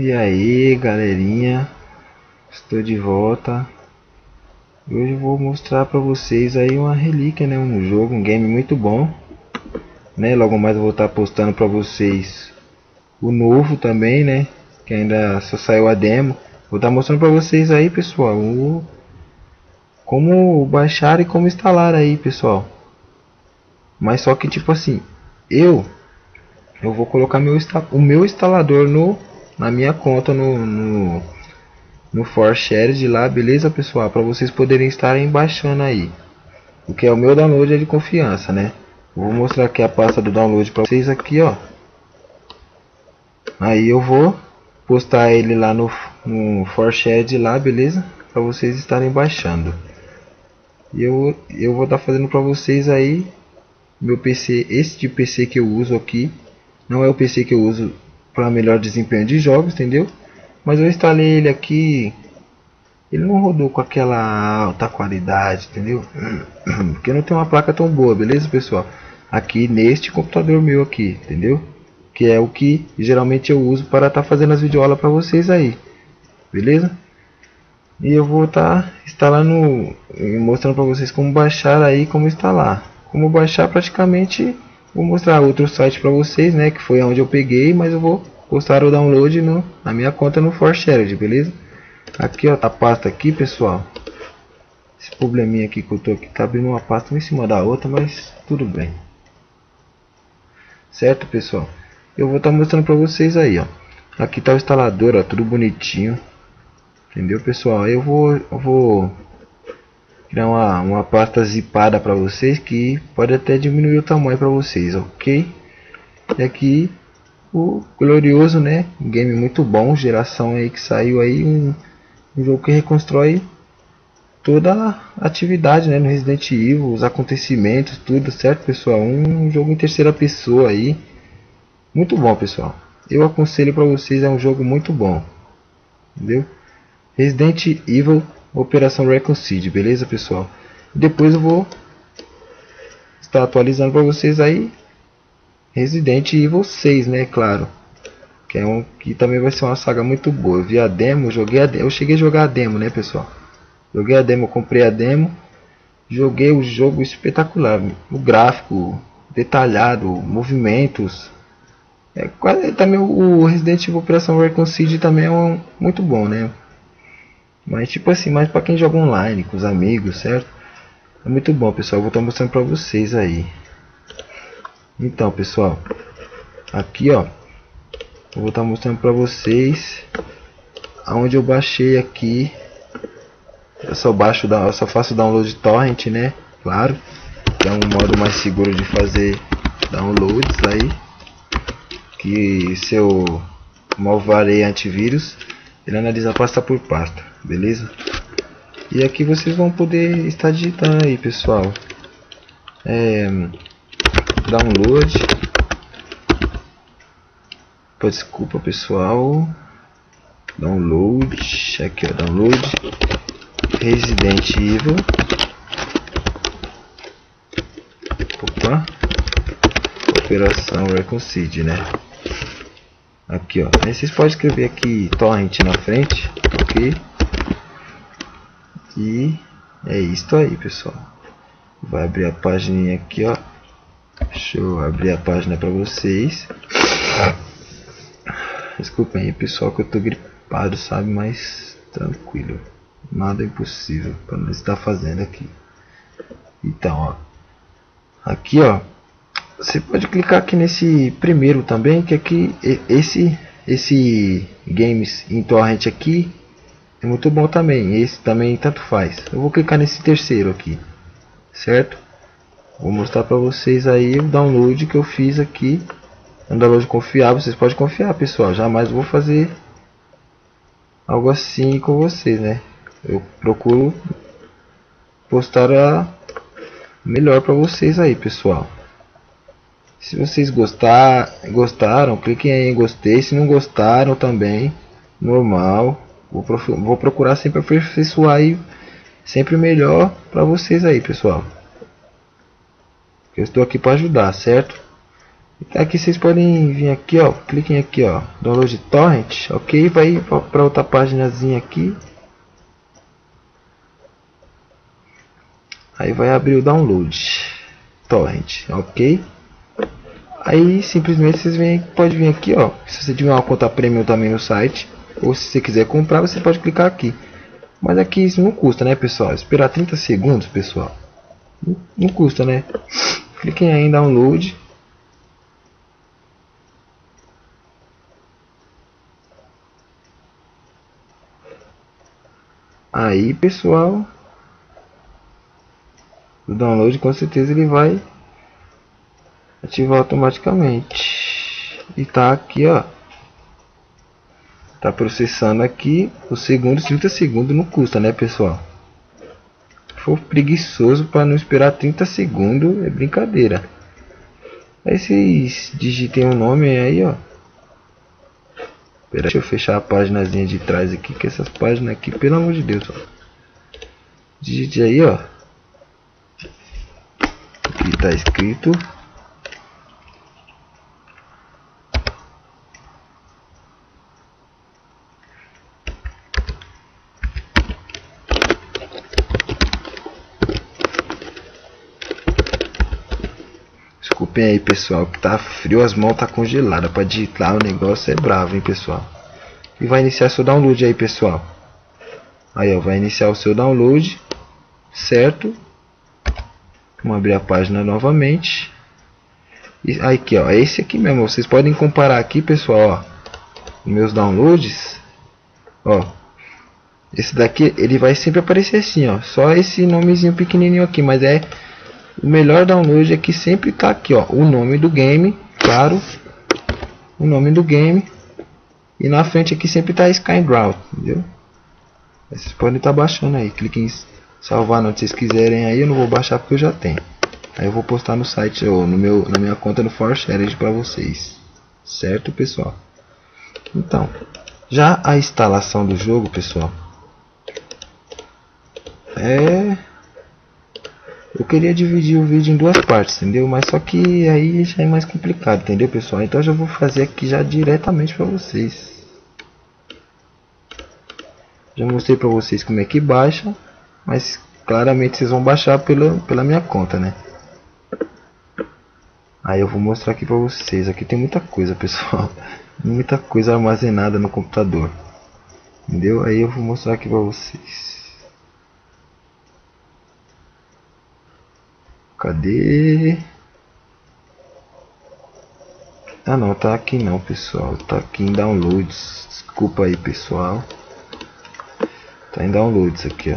E aí, galerinha, estou de volta. Hoje eu vou mostrar para vocês aí uma relíquia, né, um jogo, um game muito bom, né? Logo mais eu vou estar postando para vocês o novo também, né, que ainda só saiu a demo. Vou estar mostrando para vocês aí, pessoal, como baixar e como instalar aí, pessoal. Mas só que tipo assim, eu vou colocar o meu instalador na minha conta no ForShared lá, beleza, pessoal? Para vocês poderem estarem baixando aí. O que é o meu download é de confiança, né? Vou mostrar aqui a pasta do download para vocês aqui, ó. Aí eu vou postar ele lá no ForShared lá, beleza? Para vocês estarem baixando. E eu vou estar fazendo para vocês aí meu PC, esse de PC que eu uso aqui. Não é o PC que eu uso para melhor desempenho de jogos, entendeu? Mas eu instalei ele aqui. Ele não rodou com aquela alta qualidade, entendeu? Porque não tem uma placa tão boa, beleza, pessoal? Aqui neste computador meu aqui, entendeu? Que é o que geralmente eu uso para estar fazendo as videoaulas para vocês aí, beleza? E eu vou estar instalando, mostrando para vocês como baixar aí, como instalar. Como baixar praticamente, vou mostrar outro site para vocês, né? Que foi onde eu peguei, mas eu vou postar o download na minha conta no ForShared, beleza? Aqui, ó, tá a pasta aqui, pessoal. Esse probleminha aqui que eu tô aqui, tá abrindo uma pasta uma em cima da outra, mas tudo bem. Certo, pessoal? Eu vou estar mostrando pra vocês aí, ó. Aqui tá o instalador, ó, tudo bonitinho. Entendeu, pessoal? Eu vou criar uma pasta zipada pra vocês, que pode até diminuir o tamanho pra vocês, ok? E aqui o glorioso, né? Um game muito bom, geração aí que saiu aí, um jogo que reconstrói toda a atividade, né, no Resident Evil, os acontecimentos, tudo, certo, pessoal? Um jogo em terceira pessoa aí, muito bom, pessoal. Eu aconselho para vocês, é um jogo muito bom, entendeu? Resident Evil Operação Raccoon City, beleza, pessoal? Depois eu vou estar atualizando para vocês aí Resident Evil 6, né, claro. Que também vai ser uma saga muito boa. Eu vi a demo, eu cheguei a jogar a demo, né, pessoal? Joguei a demo, comprei a demo, joguei o jogo espetacular, o gráfico detalhado, movimentos. Também o Resident Evil Operação Raccoon City também é muito bom, né? Mas tipo assim, mais para quem joga online com os amigos, certo? É muito bom, pessoal. Eu vou estar mostrando para vocês aí. Então, pessoal, aqui, ó, eu vou estar mostrando para vocês aonde eu baixei aqui. Eu só faço download torrent, né? Claro, que é um modo mais seguro de fazer downloads aí. Que se eu malvarei antivírus, ele analisa pasta por pasta, beleza? E aqui vocês vão poder estar digitando aí, pessoal. Download. Desculpa, pessoal. Download. Aqui, ó, download. Resident Evil. Opa. Operação Raccoon City, né? Aqui, ó. Aí vocês podem escrever aqui torrent na frente, ok? E é isso aí, pessoal. Vai abrir a página aqui, ó. Deixa eu abrir a página para vocês. Desculpem aí, pessoal, que eu tô gripado, sabe? Mas tranquilo. Nada é impossível para nós estar fazendo aqui. Então, ó. Aqui, ó. Você pode clicar aqui nesse primeiro também, que aqui esse games em torrent aqui é muito bom também. Esse também tanto faz. Eu vou clicar nesse terceiro aqui, certo? Vou mostrar para vocês aí o download que eu fiz aqui. É um download confiável, vocês podem confiar, pessoal. Jamais vou fazer algo assim com vocês, né? Eu procuro postar a melhor para vocês aí, pessoal. Se vocês gostaram, cliquem aí em gostei. Se não gostaram também, normal. Vou procurar sempre aperfeiçoar aí, sempre melhor para vocês aí, pessoal. Eu estou aqui para ajudar, certo? Aqui vocês podem vir aqui, ó, cliquem aqui, ó, download torrent, ok, vai para outra paginazinha aqui. Aí vai abrir o download torrent, ok. Aí simplesmente vocês pode vir aqui, ó, se você tiver uma conta premium também no site, ou se você quiser comprar, você pode clicar aqui. Mas aqui isso não custa, né, pessoal? Esperar 30 segundos, pessoal, não custa, né? Cliquem aí em download. Aí, pessoal, o download com certeza ele vai ativar automaticamente. E tá aqui, ó. Tá processando aqui. Os segundos, 30 segundos não custa, né, pessoal? Se for preguiçoso para não esperar 30 segundos, é brincadeira. Aí vocês digitem o nome aí, ó. Pera, deixa eu fechar a paginazinha de trás aqui, que essas páginas aqui, pelo amor de Deus, ó. Digite aí, ó. Aqui tá escrito. Desculpem aí, pessoal, que tá frio, as mãos tá congelada para digitar, o negócio é bravo, hein, pessoal. E vai iniciar seu download aí, pessoal. Aí, ó, vai iniciar o seu download, certo? Vamos abrir a página novamente. E aqui, ó, é esse aqui mesmo. Vocês podem comparar aqui, pessoal, ó, meus downloads, ó. Esse daqui, ele vai sempre aparecer assim, ó, só esse nomezinho pequenininho aqui, mas é o melhor download aqui, sempre tá aqui, ó, o nome do game, claro, o nome do game, e na frente aqui sempre tá Skyground, entendeu? Vocês podem estar baixando aí, cliquem em salvar onde vocês quiserem aí, eu não vou baixar porque eu já tenho. Aí eu vou postar no site ou na minha conta no ForShared para vocês, certo, pessoal? Então, já a instalação do jogo, pessoal, eu queria dividir o vídeo em duas partes, entendeu? Mas só que aí já é mais complicado, entendeu, pessoal? Então eu já vou fazer aqui já diretamente para vocês. Já mostrei para vocês como é que baixa, mas claramente vocês vão baixar pela minha conta, né? Aí eu vou mostrar aqui para vocês. Aqui tem muita coisa, pessoal. Muita coisa armazenada no computador, entendeu? Aí eu vou mostrar aqui para vocês. Cadê? Ah não, tá aqui não, pessoal. Tá aqui em downloads. Desculpa aí, pessoal. Tá em downloads aqui, ó.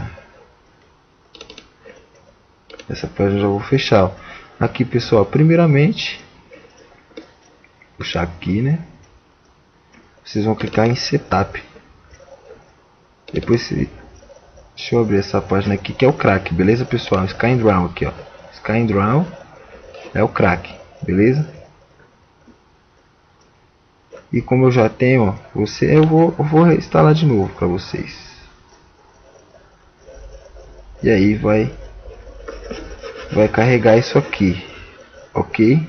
Essa página eu já vou fechar, ó. Aqui, pessoal, primeiramente, puxar aqui, né? Vocês vão clicar em setup. Depois, deixa eu abrir essa página aqui que é o crack, beleza, pessoal? Skyground aqui, ó. Skyground é o crack, beleza? E como eu já tenho, eu vou instalar de novo para vocês. E aí vai carregar isso aqui, ok?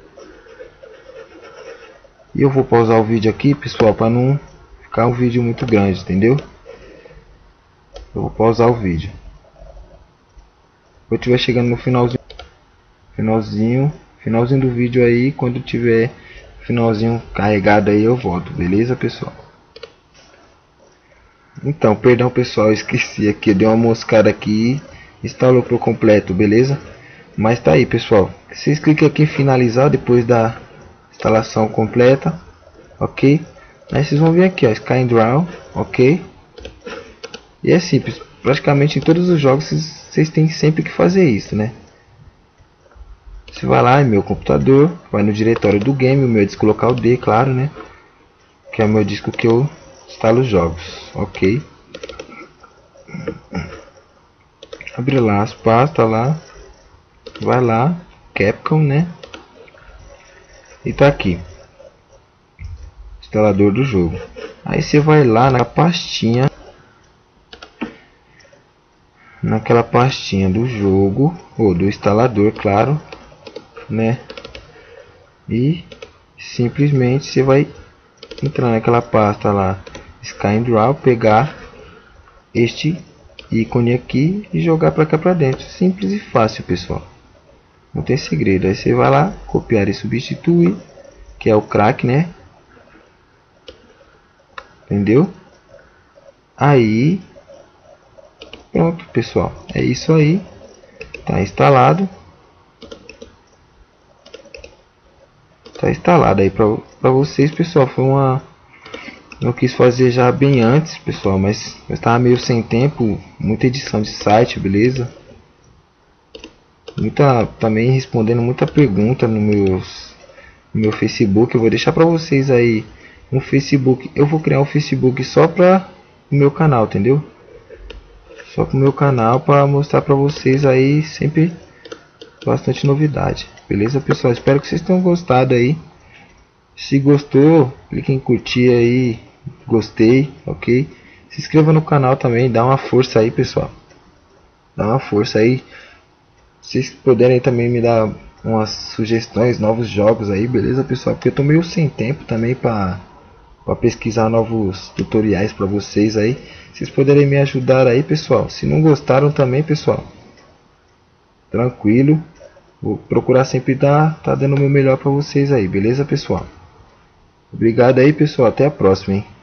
E eu vou pausar o vídeo aqui, pessoal, para não ficar um vídeo muito grande, entendeu? Eu vou pausar o vídeo. Quando estiver chegando no finalzinho do vídeo aí, quando tiver finalzinho carregado aí, eu volto, beleza, pessoal? Então, perdão, pessoal, esqueci aqui, deu uma moscada aqui, instalou por completo, beleza? Mas tá aí, pessoal. Vocês clicam aqui em finalizar depois da instalação completa, ok? Aí vocês vão vir aqui, ó, Skyground, ok? E é simples, praticamente em todos os jogos vocês têm sempre que fazer isso, né? Você vai lá em meu computador, vai no diretório do game, o meu é disco local D, claro, né? Que é o meu disco que eu instalo os jogos, ok? Abre lá as pastas lá, vai lá, Capcom, né? E tá aqui, instalador do jogo. Aí você vai lá na pastinha, naquela pastinha do jogo ou do instalador, claro, né? e simplesmente você vai entrar naquela pasta lá, Sky Draw, pegar este ícone aqui e jogar para cá para dentro. Simples e fácil, pessoal. Não tem segredo. Aí você vai lá, copiar e substituir, que é o crack, né? Entendeu? Aí, pronto, pessoal. É isso aí. Tá instalado. Tá instalado aí para vocês, pessoal. Foi uma... Eu quis fazer já bem antes, pessoal, mas eu estava meio sem tempo. Muita edição de site, beleza? Também respondendo muita pergunta no meu Facebook. Eu vou deixar para vocês aí um Facebook. Eu vou criar um Facebook só para o meu canal, entendeu? Só para o meu canal, para mostrar para vocês aí sempre bastante novidade. Beleza, pessoal? Espero que vocês tenham gostado aí. Se gostou, clique em curtir aí, gostei, ok? Se inscreva no canal também, dá uma força aí, pessoal. Dá uma força aí. Se vocês puderem também me dar umas sugestões, novos jogos aí, beleza, pessoal? Porque eu tô meio sem tempo também para pesquisar novos tutoriais para vocês aí. Vocês puderem me ajudar aí, pessoal. Se não gostaram também, pessoal, tranquilo. Vou procurar sempre tá dando o meu melhor para vocês aí, beleza, pessoal? Obrigado aí, pessoal. Até a próxima, hein?